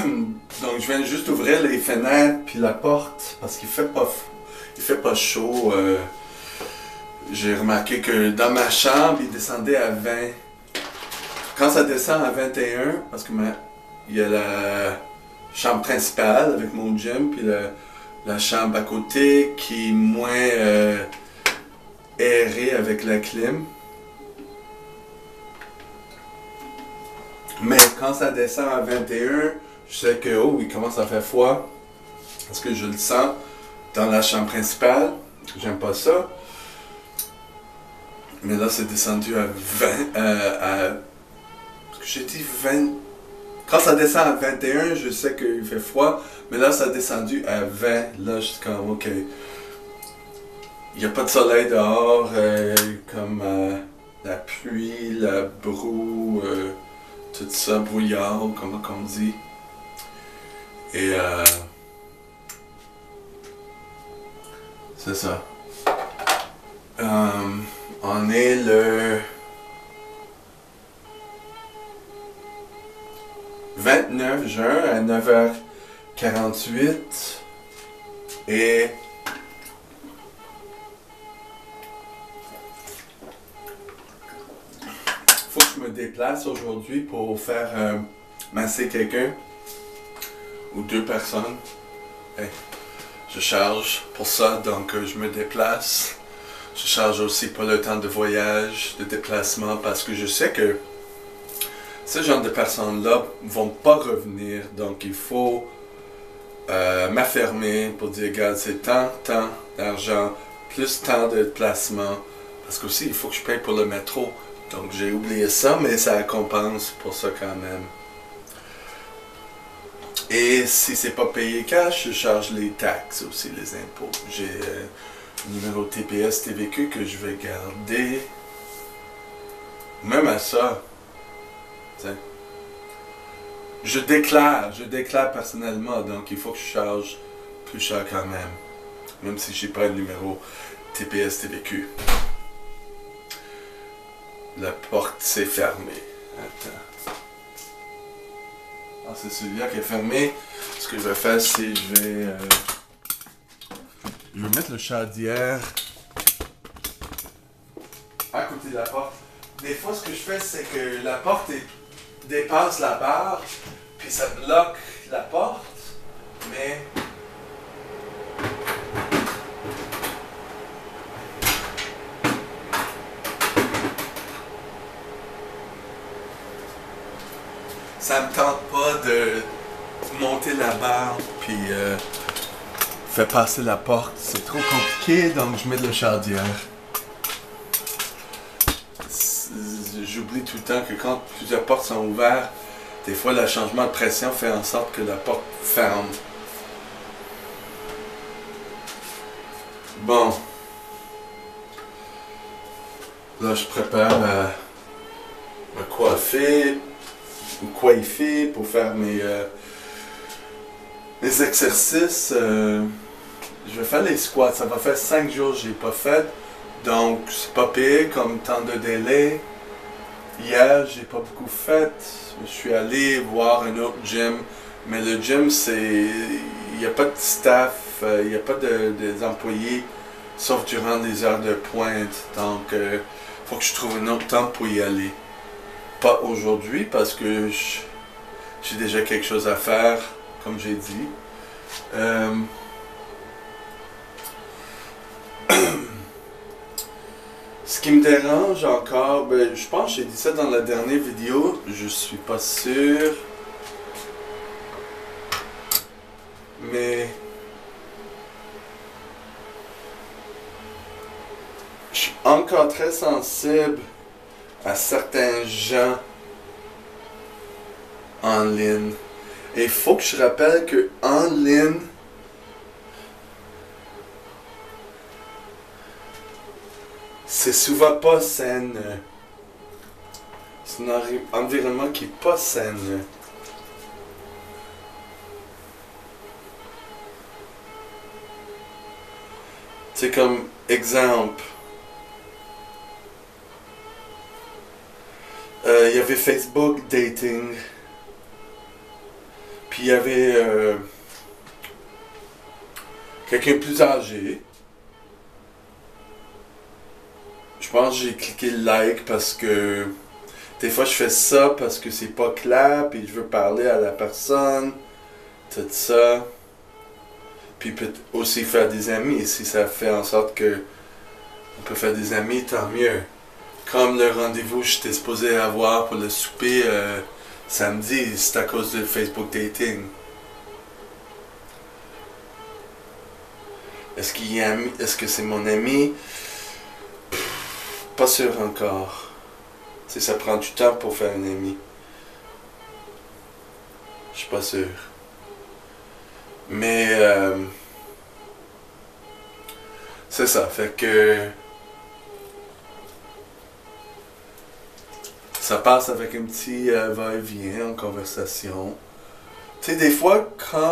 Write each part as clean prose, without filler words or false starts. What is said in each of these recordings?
Donc je viens juste d'ouvrir les fenêtres puis la porte parce qu'il fait pas chaud. J'ai remarqué que dans ma chambre, il descendait à 20. Quand ça descend à 21, parce que il y a la chambre principale avec mon gym, puis la chambre à côté qui est moins aérée avec la clim. Mais quand ça descend à 21, je sais que il commence à faire froid. Parce que je le sens dans la chambre principale. J'aime pas ça. Mais là, c'est descendu à 20. Parce que j'ai dit 20. Quand ça descend à 21, je sais qu'il fait froid. Mais là, ça a descendu à 20. Là, je suis comme, ok. Il n'y a pas de soleil dehors. Comme la pluie, la broue. Tout ça, brouillard, comme on dit. Et c'est ça. On est le 29 juin à 9h48 et faut que je me déplace aujourd'hui pour faire masser quelqu'un ou 2 personnes. Hey, je charge pour ça, donc je me déplace. Je charge aussi pour le temps de voyage, de déplacement, parce que je sais que ce genre de personnes-là vont pas revenir. Donc il faut m'affirmer pour dire, regarde, c'est tant d'argent, plus tant de déplacement. Parce qu'aussi, il faut que je paye pour le métro. Donc j'ai oublié ça, mais ça compense pour ça quand même. Et si c'est pas payé cash, je charge les taxes aussi, les impôts. J'ai un numéro TPS TVQ que je vais garder. Même à ça, t'sais. Je déclare personnellement, donc il faut que je charge plus cher quand même. Même si j'ai pas un numéro TPS TVQ. La porte s'est fermée. Attends. Ah, c'est celui-là qui est fermé. Ce que je vais faire, c'est je vais mettre le chaudière à côté de la porte. Des fois, ce que je fais, c'est que la porte dépasse la barre, puis ça bloque la porte, mais ça me tente pas de monter la barre puis faire passer la porte. C'est trop compliqué, donc je mets de la chaudière. J'oublie tout le temps que quand plusieurs portes sont ouvertes, des fois le changement de pression fait en sorte que la porte ferme. Bon. Là, je prépare à me coiffer ou coiffer pour faire mes exercices. Je vais faire les squats. Ça va faire 5 jours que je n'ai pas fait. Donc, c'est pas pire comme temps de délai. Hier, j'ai pas beaucoup fait. Je suis allé voir un autre gym. Mais le gym, c'est... Il n'y a pas de staff, il n'y a pas des employés, sauf durant les heures de pointe. Donc, faut que je trouve un autre temps pour y aller. Pas aujourd'hui, parce que j'ai déjà quelque chose à faire, comme j'ai dit. Ce qui me dérange encore, je pense que j'ai dit ça dans la dernière vidéo, je suis pas sûr. Mais je suis encore très sensible à certains gens en ligne. Et il faut que je rappelle que en ligne, c'est souvent pas sain. C'est un environnement qui est pas sain. C'est comme exemple. Il y avait Facebook Dating. Puis il y avait quelqu'un plus âgé. Je pense que j'ai cliqué le like parce que des fois je fais ça parce que c'est pas clair, puis je veux parler à la personne, tout ça. Puis peut aussi faire des amis. Si ça fait en sorte que on peut faire des amis, tant mieux. Comme le rendez-vous que j'étais supposé avoir pour le souper samedi, c'est à cause de Facebook Dating. Est-ce que c'est mon ami? Pas sûr encore. Tu sais, ça prend du temps pour faire un ami. Je suis pas sûr. Mais c'est ça, fait que ça passe avec un petit va-et-vient en conversation. Tu sais, des fois,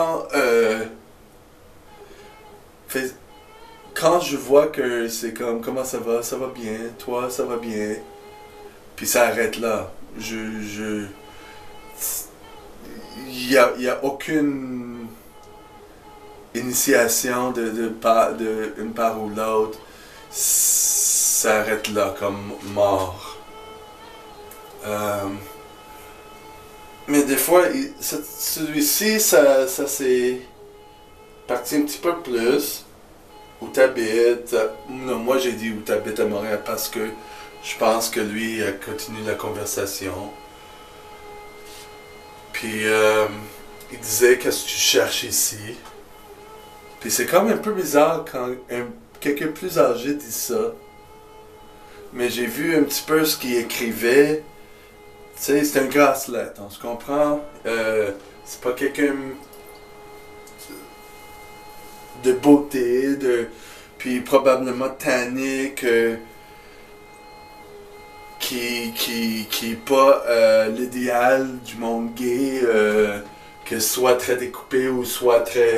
quand je vois que c'est comme comment ça va bien, toi ça va bien, puis ça arrête là. Il y a aucune initiation de une part ou l'autre. Ça arrête là comme mort. Mais des fois, celui-ci, ça s'est parti un petit peu plus. Où t'habites. Non, moi j'ai dit où t'habites à Montréal parce que je pense que lui continue la conversation. Puis il disait qu'est-ce que tu cherches ici. Puis c'est comme un peu bizarre quand quelqu'un plus âgé dit ça. Mais j'ai vu un petit peu ce qu'il écrivait. Tu sais, c'est un gaslight, on se comprend. C'est pas quelqu'un de beauté, puis probablement tannique, qui est pas l'idéal du monde gay, que soit très découpé ou soit très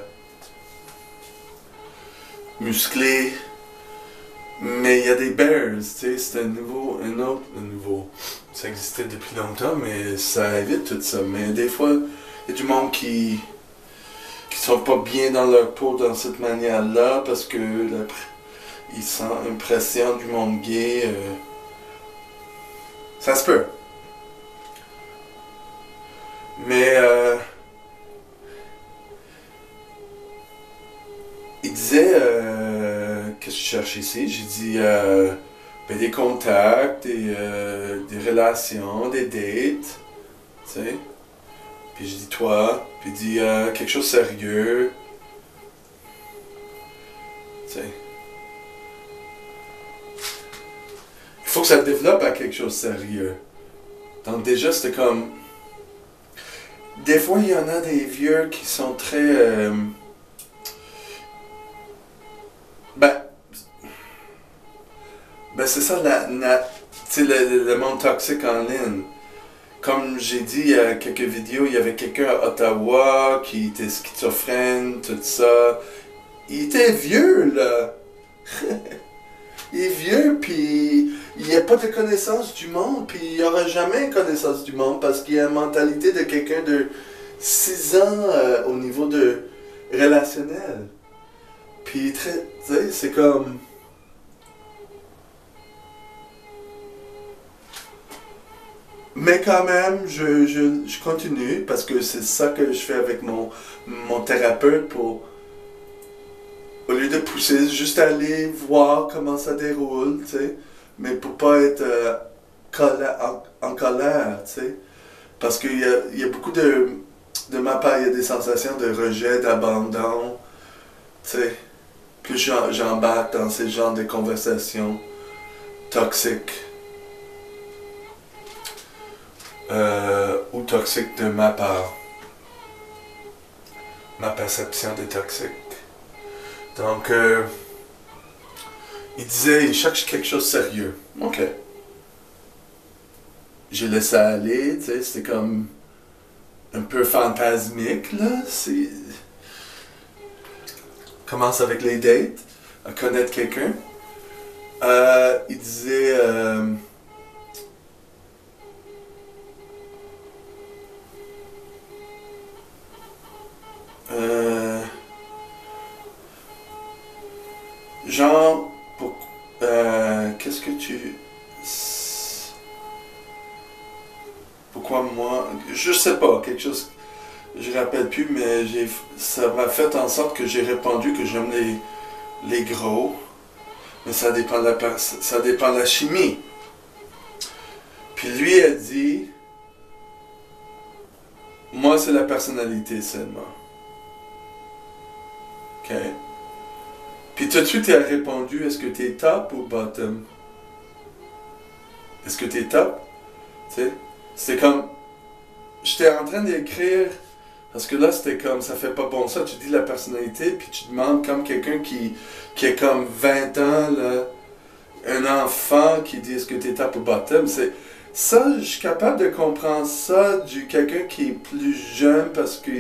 musclé. Mais il y a des bears, tu sais, c'est un nouveau. Ça existait depuis longtemps, mais ça évite tout ça. Mais des fois, il y a du monde qui sont pas bien dans leur peau dans cette manière-là parce que ils sentent une pression du monde gay. Ça se peut. Mais il disait qu'est-ce que je cherche ici? J'ai dit ben, des contacts, des relations, des dates. Tu sais? Puis je dis toi, puis il dit quelque chose de sérieux. Tu sais. Il faut que ça développe à quelque chose de sérieux. Donc déjà, c'était comme... Des fois, il y en a des vieux qui sont très... Ben c'est ça, le monde toxique en ligne. Comme j'ai dit il y a quelques vidéos, il y avait quelqu'un à Ottawa qui était schizophrène, tout ça. Il était vieux, là. Il est vieux, puis il n'a pas de connaissance du monde, puis il n'aura jamais connaissance du monde parce qu'il a la mentalité de quelqu'un de 6 ans au niveau de relationnel. Puis, tu sais, c'est comme... Mais quand même, je continue parce que c'est ça que je fais avec mon thérapeute pour, au lieu de pousser, juste aller voir comment ça déroule, tu sais, mais pour pas être en colère, tu sais. Parce qu'il y a beaucoup de ma part, il y a des sensations de rejet, d'abandon, tu sais. Plus j'embarque dans ce genre de conversations toxiques. Ou toxique de ma part. Ma perception de toxique. Donc, il disait, il cherche quelque chose de sérieux. Ok. J'ai laissé aller, tu sais, c'était comme un peu fantasmique, là. Commence avec les dates, à connaître quelqu'un. Il disait... Genre, qu'est-ce que tu... Pourquoi moi? Je sais pas, quelque chose... Je me rappelle plus, mais ça m'a fait en sorte que j'ai répondu que j'aime les gros. Mais ça dépend ça dépend de la chimie. Puis lui a dit, moi c'est la personnalité seulement. OK? Puis tout de suite il a répondu, est-ce que t'es top ou bottom? Est-ce que t'es top? Tu sais? C'était comme, j'étais en train d'écrire, parce que là c'était comme, ça fait pas bon ça, tu dis la personnalité, puis tu demandes comme quelqu'un qui a comme 20 ans, là, un enfant qui dit est-ce que t'es top ou bottom, ça, je suis capable de comprendre ça du quelqu'un qui est plus jeune parce que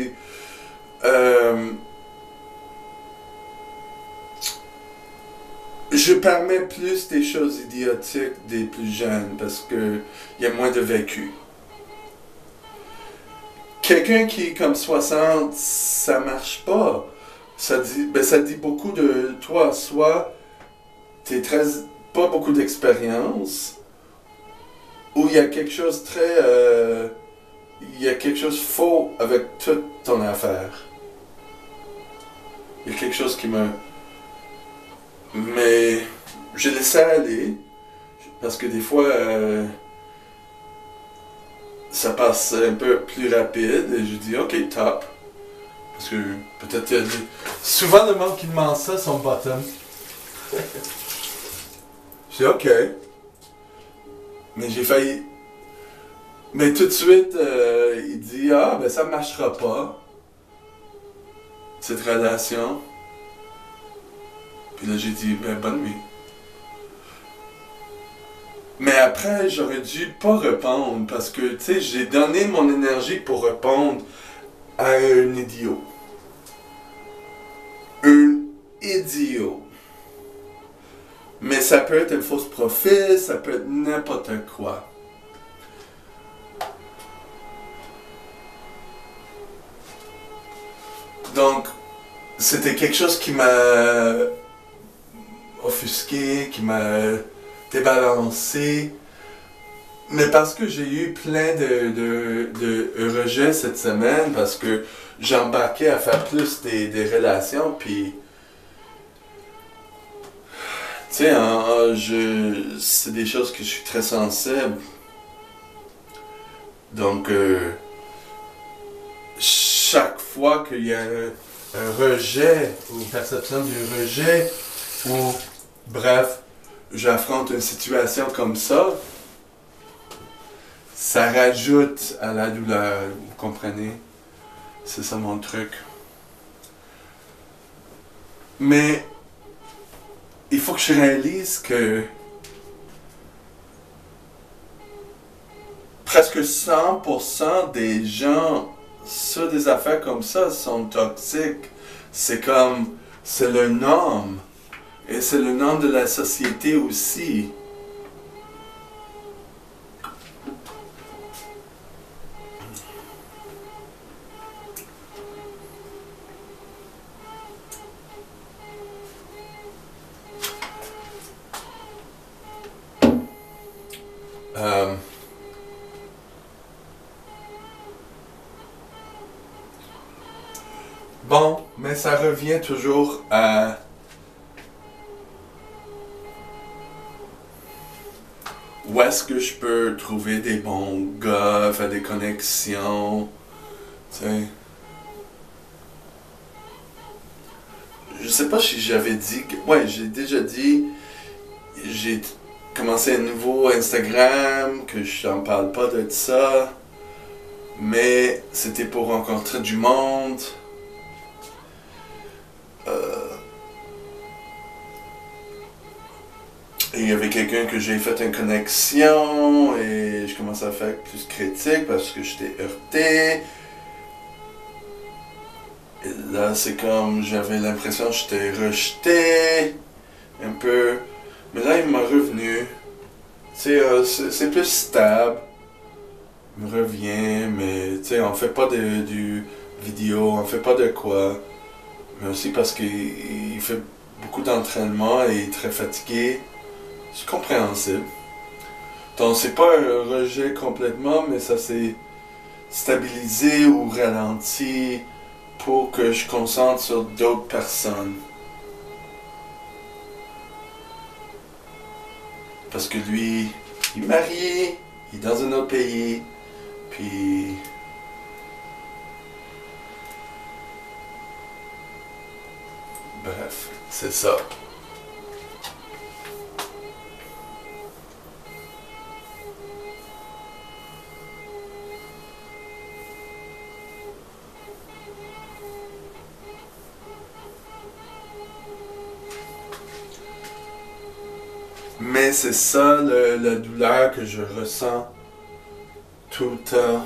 je permets plus des choses idiotiques des plus jeunes parce que il y a moins de vécu. Quelqu'un qui est comme 60, ça marche pas. Ça dit beaucoup de toi. Soit t'es pas beaucoup d'expérience, ou il y a quelque chose il y a quelque chose faux avec toute ton affaire. Il y a quelque chose qui me... Mais j'ai laissé aller, parce que des fois, ça passe un peu plus rapide, et je dis, ok, top. Parce que peut-être souvent le monde qui demande ça sont bottom. Je dis, ok. Mais j'ai failli... Mais tout de suite, il dit, ah, ben ça marchera pas, cette relation. Puis là, j'ai dit, ben bonne nuit. Mais après, j'aurais dû pas répondre, parce que, tu sais, j'ai donné mon énergie pour répondre à un idiot. Un idiot. Mais ça peut être un faux profil, ça peut être n'importe quoi. Donc, c'était quelque chose qui m'a offusqué, qui m'a débalancé. Mais parce que j'ai eu plein de rejets cette semaine, parce que j'embarquais à faire plus des relations, puis... Tu sais, c'est des choses que je suis très sensible. Donc, chaque fois qu'il y a un rejet, ou une perception du rejet, ou, bref, j'affronte une situation comme ça rajoute à la douleur, vous comprenez? C'est ça mon truc. Mais, il faut que je réalise que presque 100% des gens sur des affaires comme ça sont toxiques. C'est le norme. Et c'est le norme de la société aussi. Bon, mais ça revient toujours à où est-ce que je peux trouver des bons gars, faire des connexions, tu sais. Je sais pas si j'avais dit... Ouais, j'ai déjà dit... J'ai commencé un nouveau Instagram, que je n'en parle pas de ça. Mais c'était pour rencontrer du monde. Et il y avait quelqu'un que j'ai fait une connexion et je commençais à faire plus critique parce que j'étais heurté. Et là, c'est comme j'avais l'impression que j'étais rejeté un peu. Mais là, il m'a revenu. Tu sais, c'est plus stable. Il me revient, mais tu sais, on fait pas du vidéo, on fait pas de quoi. Mais aussi parce qu'il fait beaucoup d'entraînement et très fatigué. C'est compréhensible. Donc c'est pas un rejet complètement, mais ça s'est stabilisé ou ralenti pour que je concentre sur d'autres personnes. Parce que lui, il est marié, il est dans un autre pays, puis... Bref, c'est ça. Mais c'est ça la douleur que je ressens tout le temps.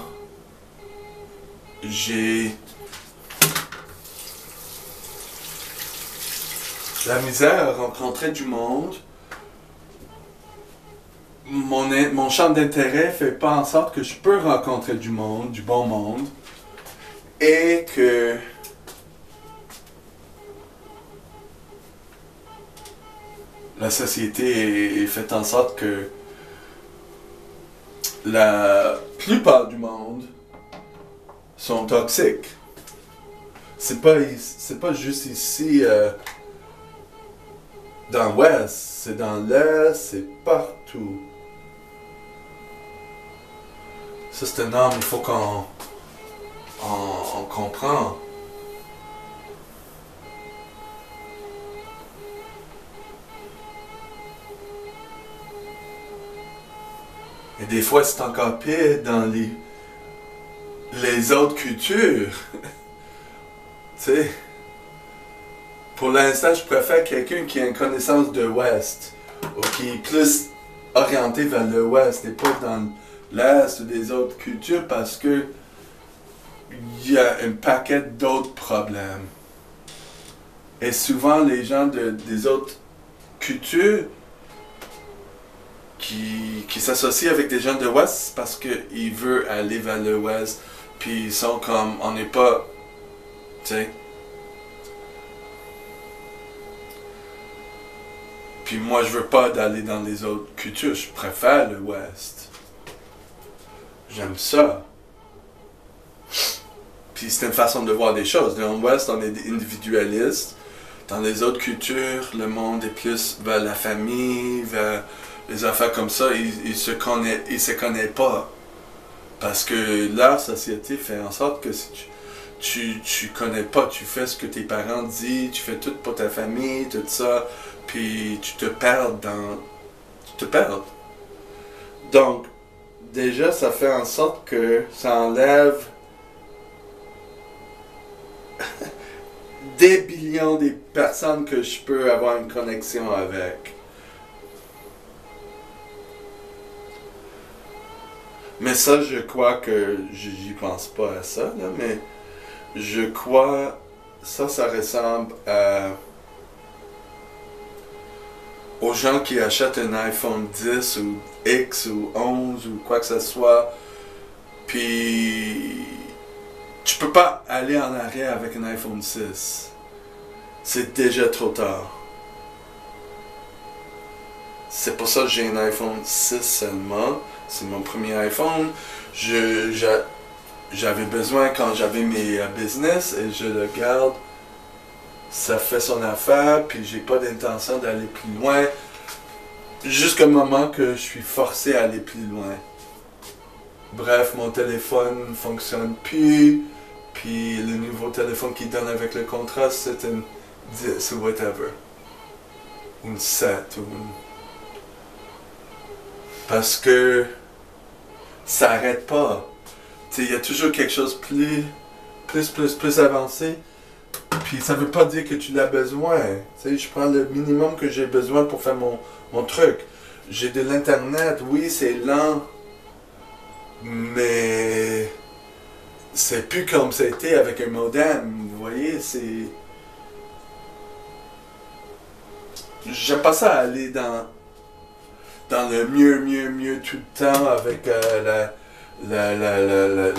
J'ai la misère à rencontrer du monde. Mon champ d'intérêt fait pas en sorte que je peux rencontrer du monde, du bon monde. Et que la société est faite en sorte que la plupart du monde sont toxiques. C'est pas juste ici dans l'Ouest, c'est dans l'Est, c'est partout. Ça c'est une norme, il faut qu'on comprend. Et des fois, c'est encore pire dans les autres cultures. Tu sais, pour l'instant, je préfère quelqu'un qui a une connaissance de l'Ouest, ou qui est plus orienté vers l'Ouest et pas dans l'Est ou des autres cultures, parce que il y a un paquet d'autres problèmes. Et souvent, les gens des autres cultures qui s'associent avec des gens de l'Ouest, c'est parce qu'ils veulent aller vers l'Ouest, puis ils sont comme, on n'est pas, tu sais. Puis moi, je veux pas d'aller dans les autres cultures, je préfère l'Ouest. J'aime ça. Puis c'est une façon de voir des choses. Dans l'Ouest, on est individualiste. Dans les autres cultures, le monde est plus vers la famille, vers les affaires comme ça. Ils se connaissent pas. Parce que leur société fait en sorte que si tu connais pas, tu fais ce que tes parents disent, tu fais tout pour ta famille, tout ça, puis tu te perds Donc, déjà, ça fait en sorte que ça enlève des billions des personnes que je peux avoir une connexion avec. Mais ça, je crois que j'y pense pas à ça, là, mais je crois ça ressemble aux gens qui achètent un iPhone 10 ou X ou 11 ou quoi que ce soit, puis tu peux pas aller en arrière avec un iPhone 6. C'est déjà trop tard. C'est pour ça que j'ai un iPhone 6 seulement. C'est mon premier iPhone. J'avais besoin quand j'avais mes business et je le garde. Ça fait son affaire, puis j'ai pas d'intention d'aller plus loin. Jusqu'au moment que je suis forcé à aller plus loin. Bref, mon téléphone ne fonctionne plus. Puis le nouveau téléphone qu'il donne avec le contrat, c'est une 10 ou whatever. Une 7 ou une... Parce que ça arrête pas. Il y a toujours quelque chose plus avancé. Puis ça veut pas dire que tu l'as besoin. Je prends le minimum que j'ai besoin pour faire mon truc. J'ai de l'internet, oui, c'est lent. Mais c'est plus comme c'était avec un modem. Vous voyez, c'est... J'aime pas ça aller dans le mieux tout le temps avec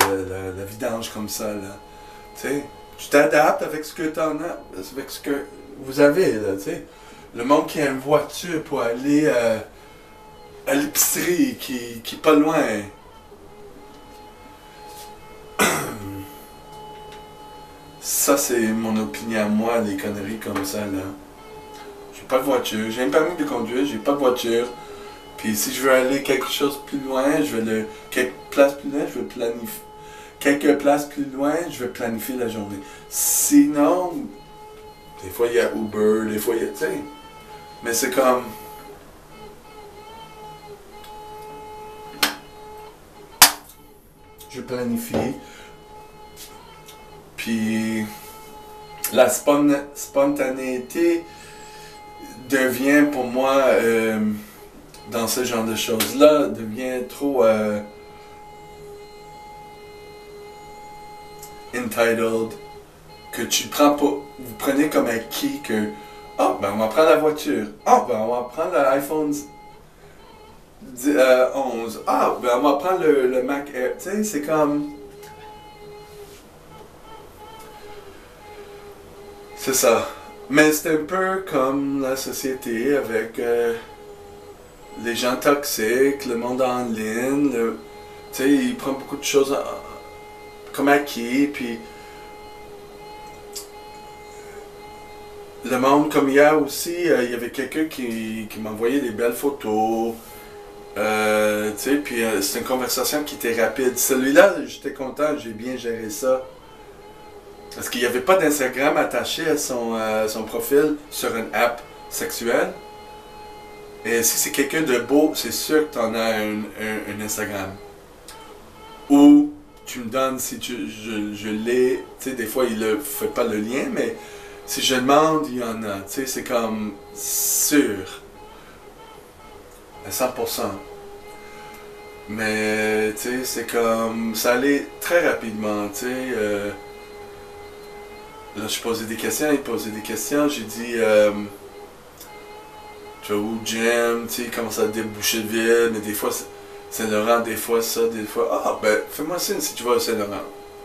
la vidange comme ça, là. Tu sais, tu t'adaptes avec ce que t'en as, avec ce que vous avez, là, tu sais. Le monde qui a une voiture pour aller à l'épicerie, qui est pas loin. Ça, c'est mon opinion à moi, les conneries comme ça, là. J'ai pas de voiture, j'ai un permis de conduire, j'ai pas de voiture. Puis si je veux aller quelque chose plus loin, quelques places plus loin, je vais planifier. Quelques places plus loin, je vais planifier la journée. Sinon, des fois il y a Uber, des fois il y a, tu sais. Mais c'est comme, je planifie. Puis la spontanéité devient pour moi, dans ce genre de choses-là, devient trop entitled, que tu prends pas, vous prenez comme acquis que, ben on va prendre la voiture, ben on va prendre l'iPhone 11, ben on va prendre le Mac Air, tu sais, c'est comme, c'est ça. Mais c'est un peu comme la société avec les gens toxiques, le monde en ligne, tu sais, il prend beaucoup de choses comme acquis, puis le monde, comme hier aussi, il y avait quelqu'un qui m'envoyait des belles photos, tu sais, puis c'est une conversation qui était rapide. Celui-là, j'étais content, j'ai bien géré ça. Parce qu'il n'y avait pas d'Instagram attaché à son profil sur une app sexuelle. Et si c'est quelqu'un de beau, c'est sûr que tu en as un Instagram. Ou tu me donnes, si je l'ai, tu sais, des fois il ne fait pas le lien, mais si je demande, il y en a. Tu sais, c'est comme sûr. À 100%. Mais, tu sais, c'est comme, ça allait très rapidement, tu sais. Là, je posais des questions, il posait des questions. J'ai dit, tu vas où, Jim? Tu sais, il commence à déboucher de ville, mais des fois, Saint-Laurent, des fois ça, des fois. Ben, fais-moi signe si tu vas au Saint-Laurent.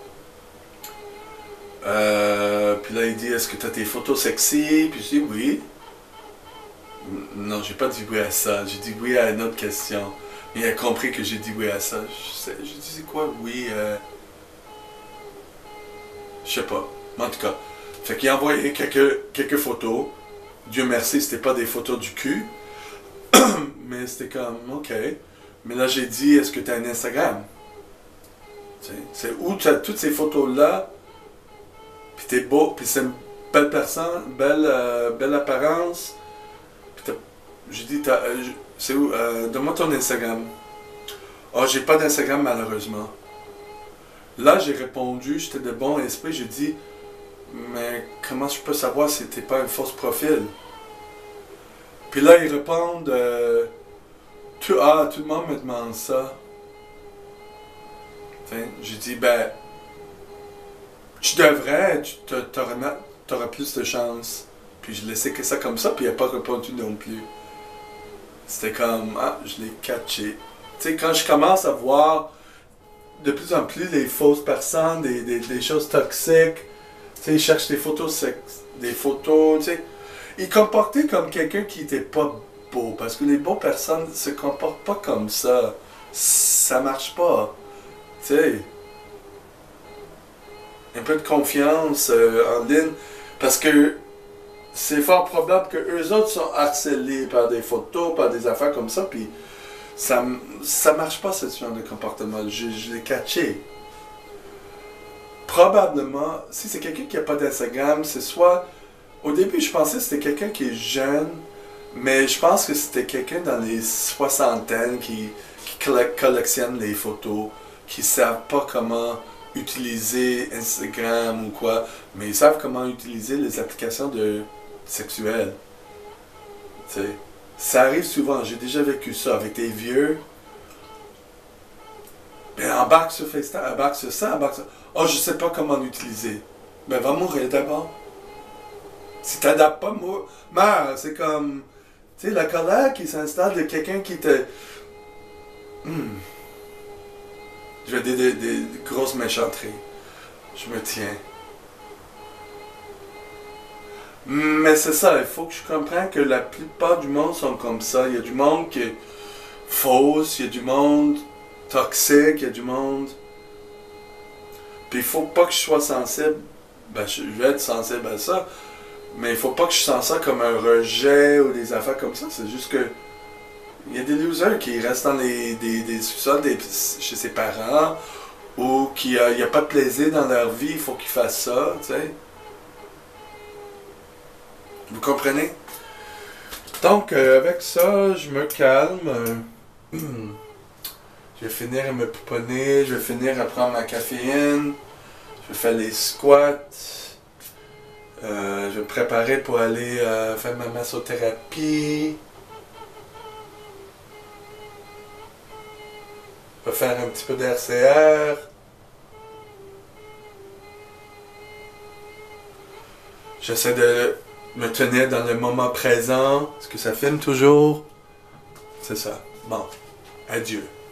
Puis là, il dit, est-ce que tu as tes photos sexy? Puis je dis, oui. Non, j'ai pas dit oui à ça. J'ai dit oui à une autre question. Mais il a compris que j'ai dit oui à ça. Je dis, c'est quoi, oui? Je sais pas. En tout cas, fait qu'il a envoyé quelques photos. Dieu merci, c'était pas des photos du cul. Mais c'était comme, ok. Mais là, j'ai dit, est-ce que tu as un Instagram? C'est où tu as toutes ces photos-là, puis t'es beau, puis c'est une belle personne, belle apparence. Puis j'ai dit, c'est où? Donne-moi ton Instagram. J'ai pas d'Instagram malheureusement. Là, j'ai répondu, j'étais de bon esprit, j'ai dit, mais comment je peux savoir si t'es pas un faux profil? Puis là, ils répondent, tout le monde me demande ça. J'ai dit, ben, tu devrais, t'auras plus de chance. Puis je laissais que ça comme ça, puis il n'a pas répondu non plus. C'était comme, je l'ai catché. Tu sais, quand je commence à voir de plus en plus les fausses personnes, des choses toxiques, tu sais, ils cherchent des photos, tu sais. Ils comportaient comme quelqu'un qui n'était pas beau, parce que les beaux personnes se comportent pas comme ça. Ça marche pas. Tu sais. Un peu de confiance en ligne, parce que c'est fort probable que eux autres sont harcelés par des photos, par des affaires comme ça, puis ça marche pas ce genre de comportement. Je l'ai catché. Probablement, si c'est quelqu'un qui n'a pas d'Instagram, c'est soit... Au début, je pensais que c'était quelqu'un qui est jeune, mais je pense que c'était quelqu'un dans les soixantaines qui collectionne les photos, qui ne savent pas comment utiliser Instagram ou quoi, mais ils savent comment utiliser les applications sexuelles. Tu sais, ça arrive souvent, j'ai déjà vécu ça avec des vieux. Ben embarque sur FaceTime, embarque sur ça, embarque sur... je sais pas comment l'utiliser. Ben va mourir d'abord. Si t'adaptes pas, meurs. C'est comme, tu sais, la colère qui s'installe de quelqu'un qui te... Je vais des grosses méchanteries. Je me tiens. Mais c'est ça, il faut que je comprenne que la plupart du monde sont comme ça. Il y a du monde qui est fausse, il y a du monde toxique, il y a du monde... Puis il faut pas que je sois sensible. Ben, je vais être sensible à ça. Mais il faut pas que je sente ça comme un rejet ou des affaires comme ça. C'est juste que... Il y a des losers qui restent dans des sous-sols chez ses parents ou qui n'y a pas de plaisir dans leur vie, il faut qu'ils fassent ça, tu sais. Vous comprenez? Donc, avec ça, je me calme. Je vais finir à me pouponner, je vais finir à prendre ma caféine, je vais faire les squats, je vais me préparer pour aller faire ma massothérapie. Je vais faire un petit peu d'RCR. J'essaie de me tenir dans le moment présent. Est-ce que ça filme toujours? C'est ça. Bon. Adieu.